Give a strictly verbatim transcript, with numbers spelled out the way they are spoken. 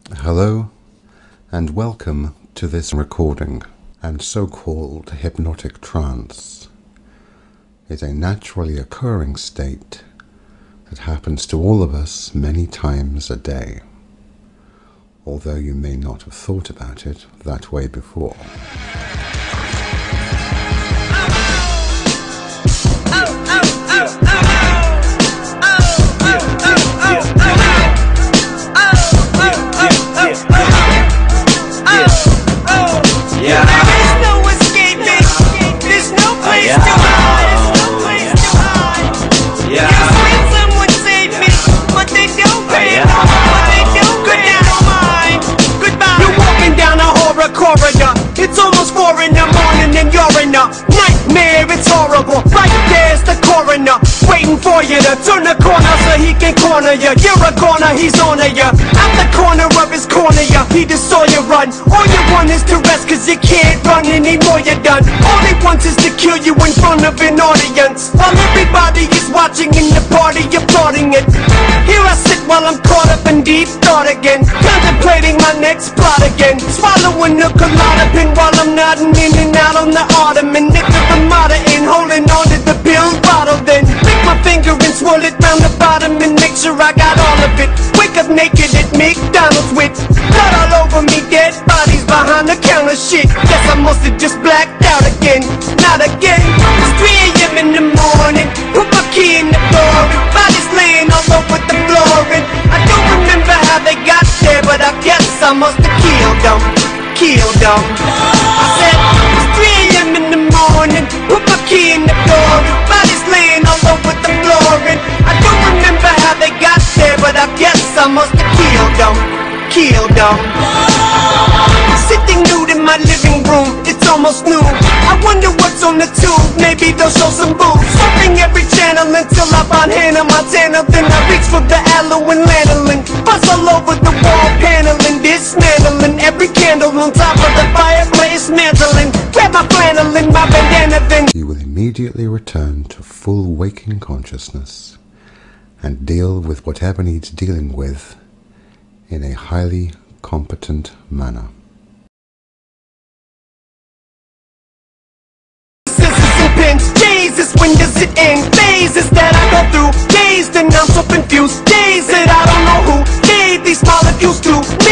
Hello and welcome to this recording. And so-called hypnotic trance is a naturally occurring state that happens to all of us many times a day, although you may not have thought about it that way before. It's almost four in the morning and you're in a nightmare, it's horrible. Right there's the coroner, waiting for you to turn the corner so he can corner you. You're a goner, he's on to you. Out the corner of his corner, you he just saw you run. All you want is to rest cause you can't run anymore, you're done. All he wants is to kill you in front of an audience, while everybody is watching in the party applauding it. Here I sit while I'm caught up in deep thought again, contemplating my next plot again, swallowing a Klonopin while I'm nodding in and out on the ottoman. Nick the Ramada in, holding on to the pill bottle, then lick my finger and swirl it round the bottom and make sure I got all of it. Wake up naked at McDonald's with blood all over me, dead bodies behind the counter. Shit, guess I must have just blacked out again. Not again. It's three A M in the morning, put my key in the door and bodies laying all over the floor. And I don't remember how they got there, but I guess I must have killed them. Killed them. I said, it's three A M in the morning, put my key in the door and bodies laying all over the floor. And I don't remember how they got there, but I guess I must have killed them. Killed them. Sitting nude in my living room, it's almost noon. I wonder what's on the tube, maybe they'll show some boobs. Surfing every channel until I find Hannah Montana. Then I reach for the aloe and lanolin, buzz all over the wall paneling, dismantling every candle on top of the fireplace, mantling. Grab my flannel and my bandana, then you will immediately return to full waking consciousness and deal with whatever needs dealing with in a highly competent manner. Jesus, when does it end? Phases that I go through, days that I'm so confused, days that I don't know who gave these molecules to.